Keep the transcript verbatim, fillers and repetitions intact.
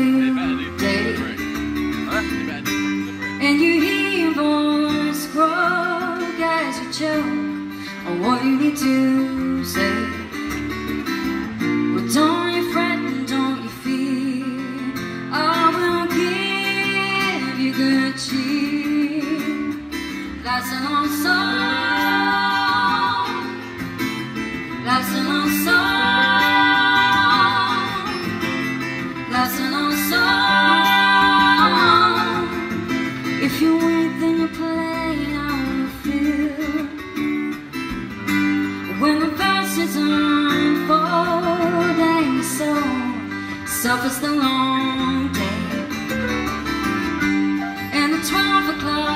new day, and you hear your voice croak as you choke on what you need to say. Well, don't you fret and don't you fear, I will give you good cheer. Life's a long song, life's a long song. Life's a long song. If you wait, then you play how you feel. When the verses unfold and your soul suffers the long day, and the twelve o'clock